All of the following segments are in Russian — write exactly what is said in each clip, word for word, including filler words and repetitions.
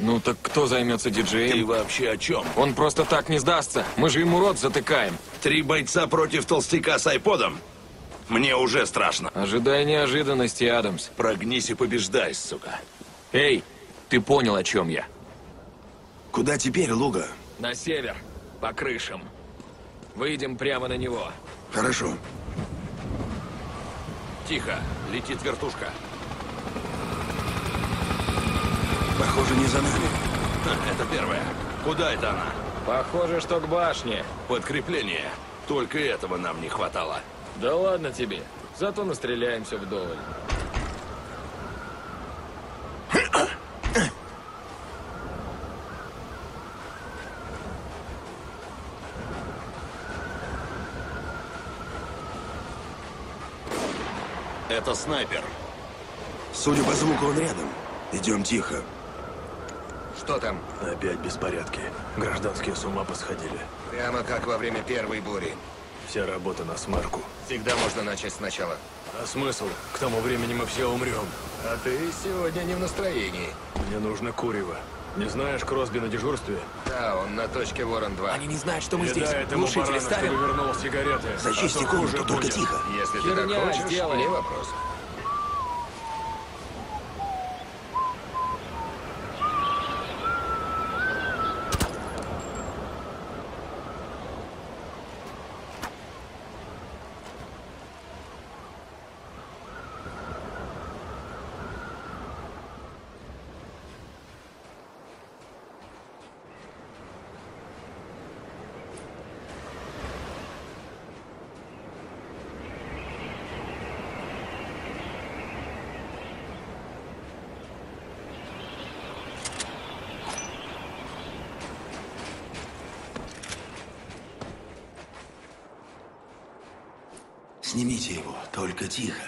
Ну так кто займется диджеем? Ты вообще о чем? Он просто так не сдастся. Мы же ему рот затыкаем. Три бойца против толстяка с айподом? Мне уже страшно. Ожидай неожиданности, Адамс. Прогнись и побеждай, сука. Эй, ты понял, о чем я? Куда теперь, Луга? На север, по крышам. Выйдем прямо на него. Хорошо. Тихо, летит вертушка. Похоже, не за нами. Ха, это первая. Куда это она? Похоже, что к башне. Подкрепление. Только этого нам не хватало. Да ладно тебе. Зато настреляемся вдоволь. Это снайпер. Судя по звуку, он рядом. Идем тихо. Что там? Опять беспорядки. Гражданские с ума посходили. Прямо как во время первой бури. Вся работа на смарку. Всегда можно начать сначала. А смысл? К тому времени мы все умрем. А ты сегодня не в настроении. Мне нужно курево. Не знаешь, Кросби на дежурстве? Да, он на точке Ворон два. Они не знают, что мы здесь. Передай этому Глушители барану, ставим. чтобы вернул сигареты. Зачисти а то комнату, хуже только будет. тихо. Если ты Херня, так хочешь, сделаем. не вопрос. Снимите его, только тихо.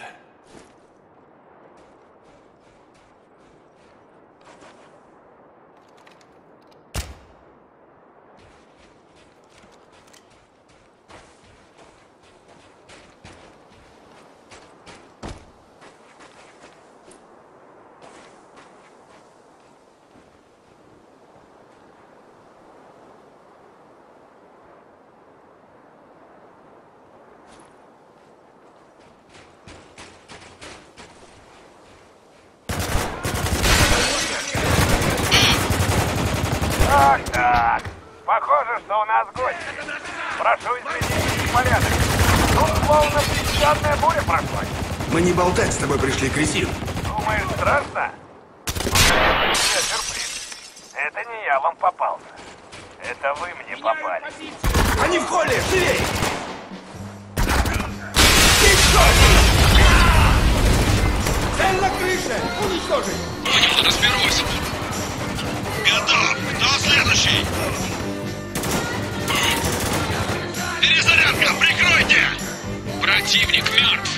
Так, так. Похоже, что у нас гости. Прошу извинения, порядок. Тут словно песчаная буря прошла. Мы не болтать с тобой пришли, кретин. Думаешь, страшно? Это сюрприз. Это не я вам попался. Это вы мне попали. Они в холле! Живей! Цель на крыше! Уничтожить! Понял, разберусь. Готов. Кто следующий? Перезарядка, прикройте! Противник мертв.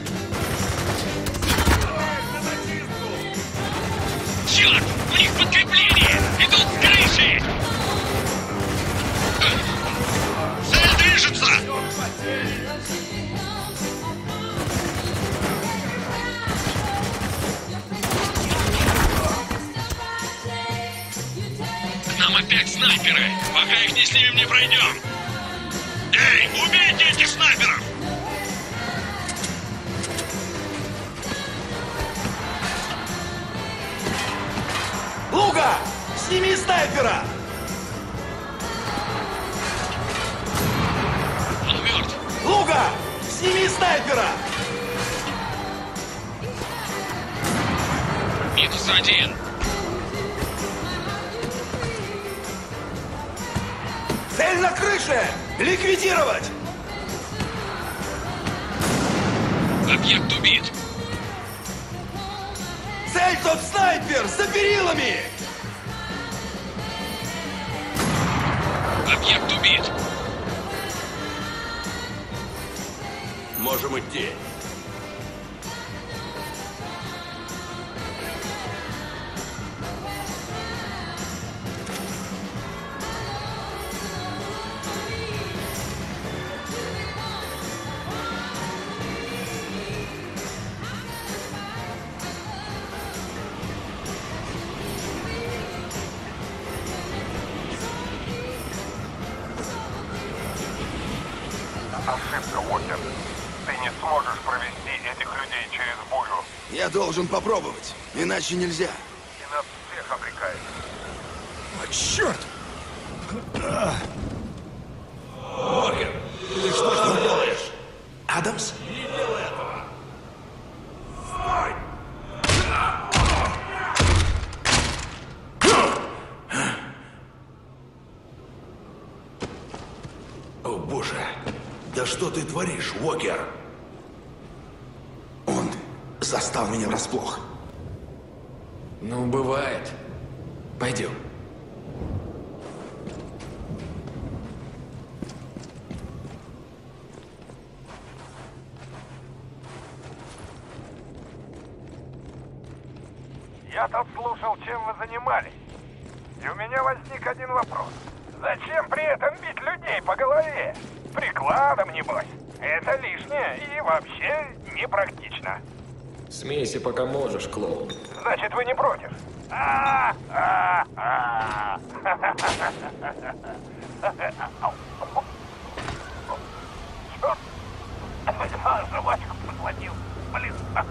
Черт! У них подкрепление! Идут с крыши! Цель движется! К нам опять снайперы! Пока их не снимем, не пройдем! Эй, убейте этих снайперов! Луга! Сними снайпера! Он мертв! Луга! Сними снайпера! Минус один! Цель на крыше! Ликвидировать! Объект убит! Цель тот снайпер! За перилами! Объект убит! Можем идти. ошибка, Уокер. Ты не сможешь провести этих людей через бурю. Я должен попробовать, иначе нельзя. И нас всех обрекает. А, черт! Уокер, ты что ж ты делаешь? Адамс? О, боже. Да что ты творишь, Уокер? Он застал меня врасплох. Ну, бывает. Пойдем. Я тут слушал, чем вы занимались. И у меня возник один вопрос. Зачем при этом бить людей по голове? Прикладом, небось. Это лишнее и вообще непрактично. Смейся, пока можешь, клоун. Значит, вы не против? А, а, а. Черт! А, жвачку проглотил. Блин.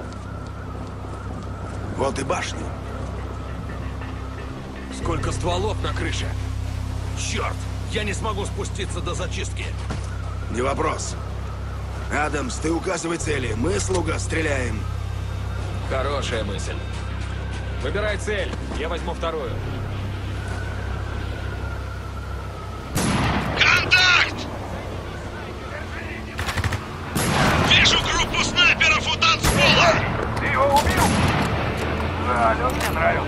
Вот и башня. Сколько стволов на крыше? Черт, я не смогу спуститься до зачистки. Не вопрос. Адамс, ты указывай цели. Мы, слуга, стреляем. Хорошая мысль. Выбирай цель, я возьму вторую. Контакт! Вижу группу снайперов у танцпола! Ты его убил? Жаль, он мне нравился.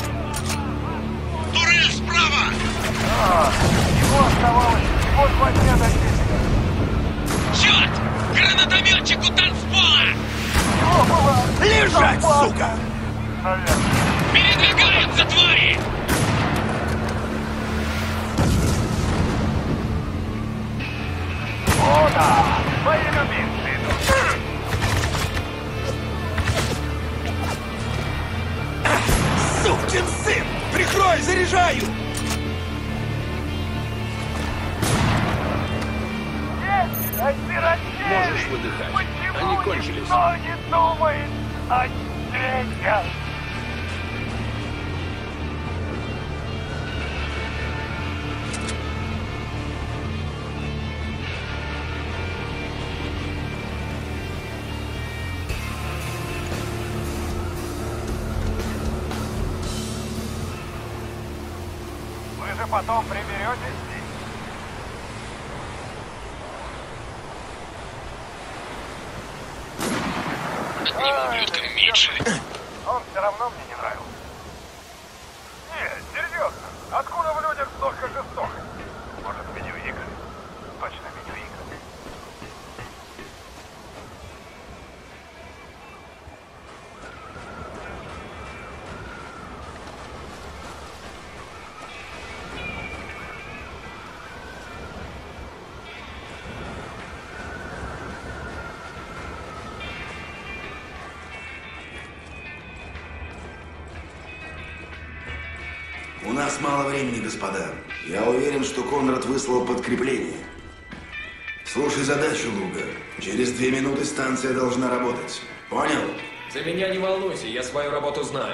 Турель справа! А, ему оставалось всего два дня до здесь. Черт! Гранатометчик у танцпола! Его было... Лежать, сука! Наверное. Передвигаются твари! О, да! Мои любимцы идут. Сукин сын! Прикрой, заряжаю! Есть осиротели! Можешь выдыхать. Почему Они кончились. никто не думает о детях? Вы же потом приберетесь здесь. Одним ублюдком меньше. Он все равно мне не нравился. Не, серьезно. Откуда в людях столько жестокости? Может, видеоигры? Точно видеоигры. У нас мало времени, господа. Я уверен, что Конрад выслал подкрепление. Слушай задачу, Луга. Через две минуты станция должна работать. Понял? За меня не волнуйся, я свою работу знаю.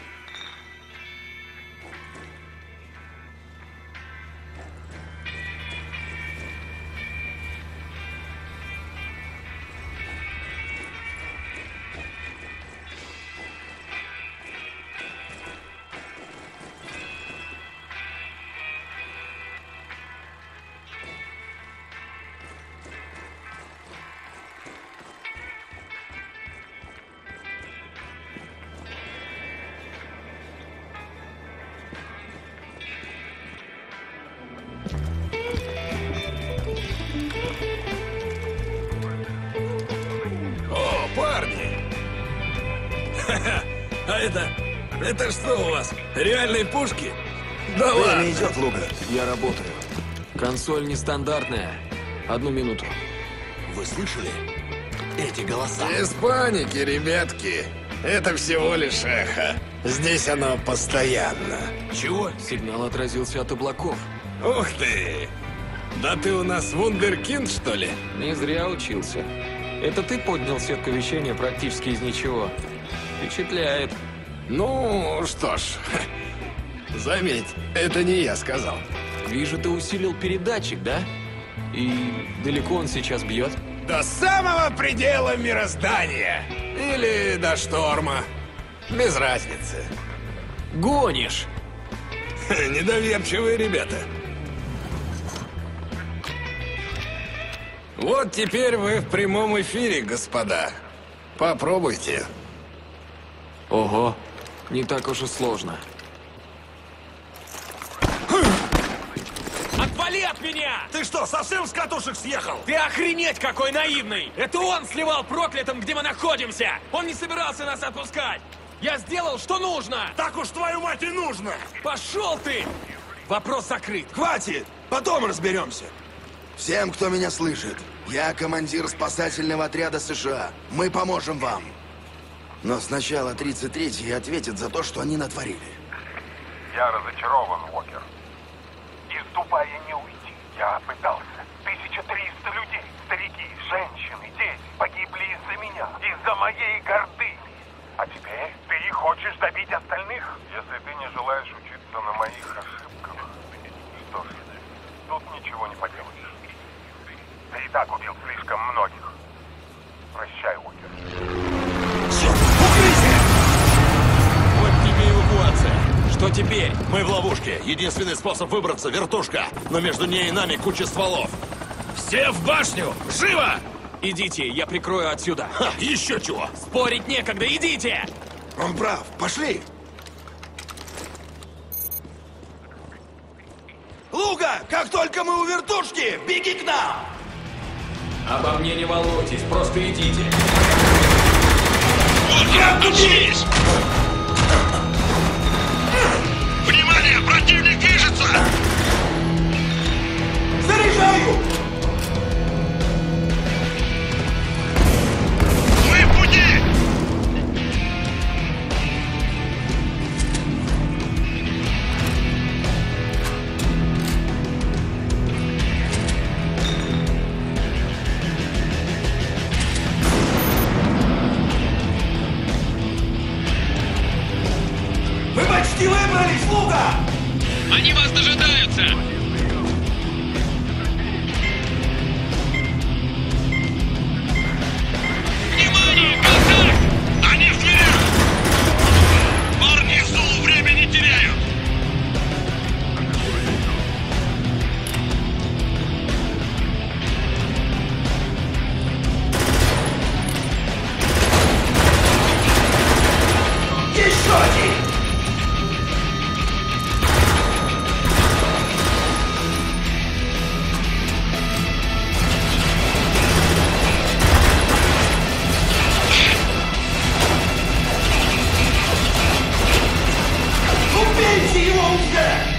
О, парни! Ха-ха! А это... Это что у вас? Реальные пушки? Да ладно! Время идет, Луга. Я работаю. Консоль нестандартная. Одну минуту. Вы слышали? Эти голоса. Без паники, ребятки. Это всего лишь эхо. Здесь оно постоянно. Чего? Сигнал отразился от облаков. Ух ты! Да ты у нас вундеркинд, что ли? Не зря учился. Это ты поднял сетку вещания практически из ничего. Впечатляет. Ну, что ж, заметь, это не я сказал. Вижу, ты усилил передатчик, да? И далеко он сейчас бьет? До самого предела мироздания. Или до шторма. Без разницы. Гонишь! Недоверчивые ребята. Вот теперь вы в прямом эфире, господа. Попробуйте. Ого, не так уж и сложно. Отвали от меня! Ты что, совсем с катушек съехал? Ты охренеть какой наивный! Это он сливал проклятым, где мы находимся! Он не собирался нас отпускать! Я сделал, что нужно! Так уж твою мать и нужно! Пошел ты! Вопрос закрыт. Хватит! Потом разберемся. Всем, кто меня слышит, я командир спасательного отряда США. Мы поможем вам. Но сначала тридцать третий ответит за то, что они натворили. Я разочарован, Уокер. Из Дубая не уйти. Я пытался. тысяча триста людей, старики, женщины, дети погибли из-за меня, из-за моей гордыни. А теперь ты хочешь добить остальных? Если ты не желаешь учиться на моих ошибках, что ж, тут ничего не поделаешь. Ты и так убил слишком многих. Прощай, Уокер. Вот тебе эвакуация. Что теперь? Мы в ловушке. Единственный способ выбраться — вертушка. Но между ней и нами куча стволов. Все в башню! Живо! Идите, я прикрою отсюда. Ха, еще чего! Спорить некогда, идите! Он прав. Пошли! Луга, как только мы у вертушки, беги к нам! Обо мне не волнуйтесь, просто идите. Уокер, общись! Внимание, противник движется! Заряжаю! Мы в пути! Вы почти выбрались, Луга! Они вас дожидаются! Внимание, контакт! Они в дверях! Парни в Зулу время не теряют! Еще один! Убейте его уже!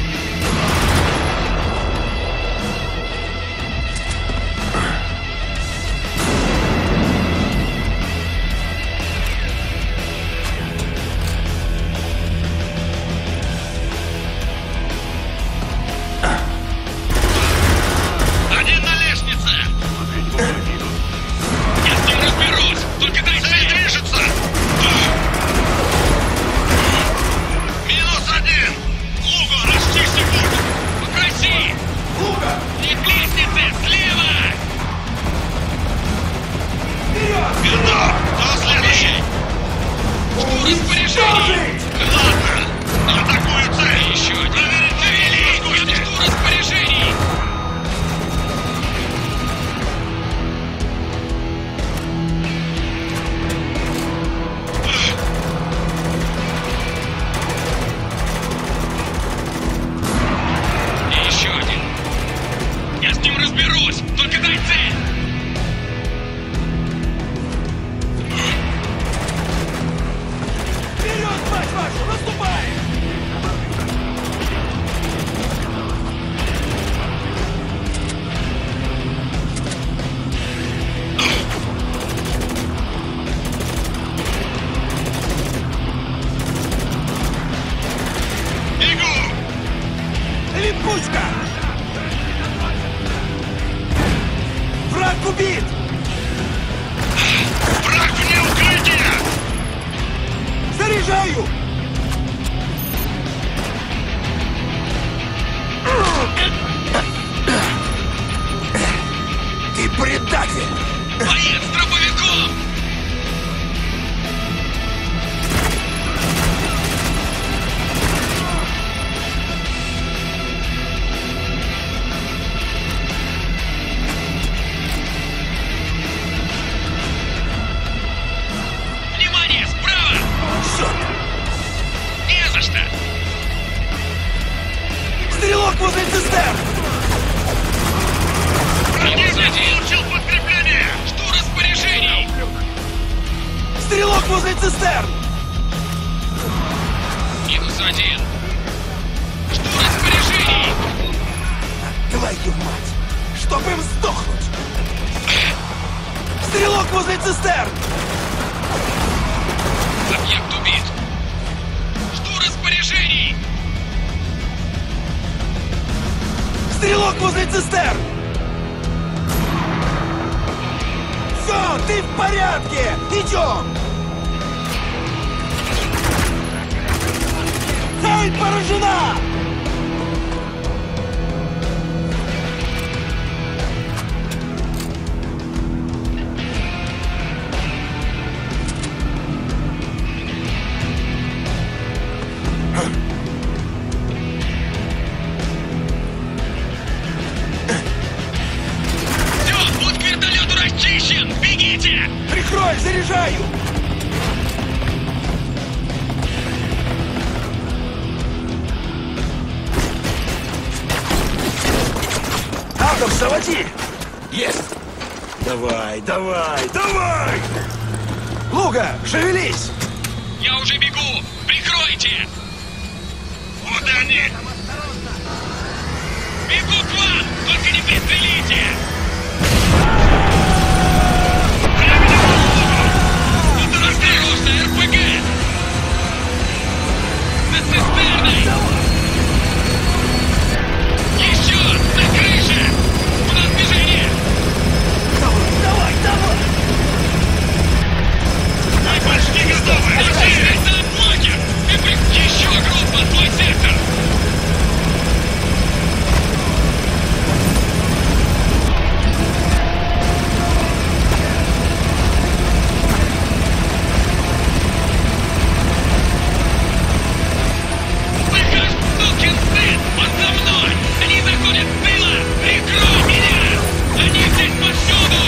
Один на лестнице! Я с ним разберусь! Только дай цель движется! Минус один! Луго, расчисти путь! Покраси! Луга! Не к лестнице! Слева! Вперед! Готов! Кто следующий? Жду распоряжений! Ладно! Атакую цель! Еще один! Проверить цивили! Я жду распоряжений! И еще один! Я с ним разберусь! Только дай цель! Вперед, мать вашу! Наступай! Бегу! Липучка! убит! Враг вне укрытия! Заряжаю! Ты предатель! Боец с дробовиком! Внимание, справа! Черт! Не за что! Стрелок возле цистерн! Противник получил подкрепление! Жду распоряжений! Стрелок возле цистерн! Минус один! Жду распоряжений! Твою мать! Чтоб им сдохнуть! Стрелок возле цистерн! Объект убит! Жду распоряжений! Стрелок возле цистерн! Все, ты в порядке! Идем! Цель поражена! Все, путь к вертолету расчищен! Бегите! Прикрой, заряжаю! Адам, заводи! Есть! Давай, давай, давай! Луга, шевелись! Я уже бегу! Прикройте! Вот они! Бегу к вам! Только не пристрелите! Тут осторожно, эр пэ гэ! На цистерной! Еще! На крыше! У нас движение! Давай, давай! Мы почти готовы! Это блокер! Ты при... Еще группа! Твой сектор! Выход! Сукин сын! Он за мной! Они заходят с тыла! Прикрой меня! Они здесь повсюду!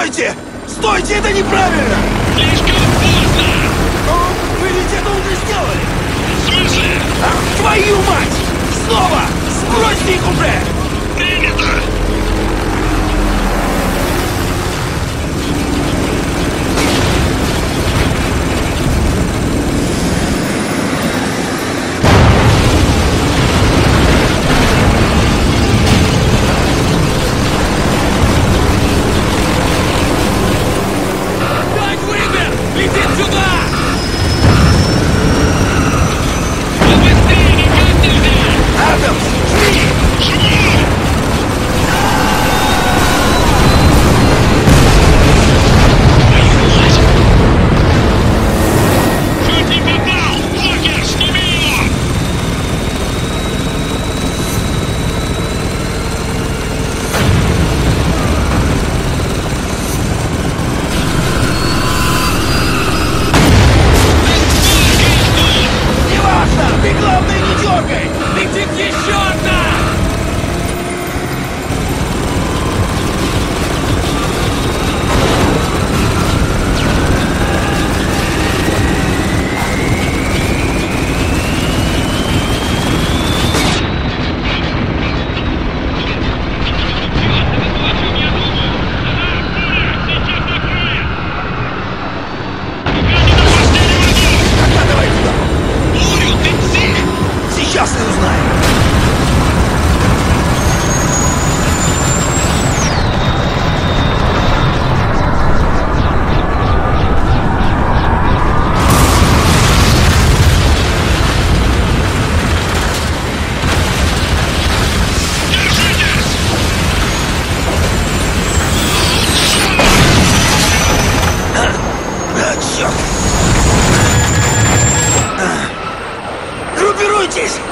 Стойте! Стойте, это неправильно! Слишком поздно! Но вы ведь это уже сделали! В смысле? Ах, твою мать! Снова! Сбросьте их уже! Принято! Дай выбор! Летит сюда! Побыстрее, никак нельзя! Адамс, жми! Жму! Чуть не попал! Уокер, сними его! Неважно! Ты, главное, не дергай! Летит еще одна! Тогда давай туда! Бурю, ты псих! Сейчас и узнаем! Держитесь! А, черт! А. Группируйтесь!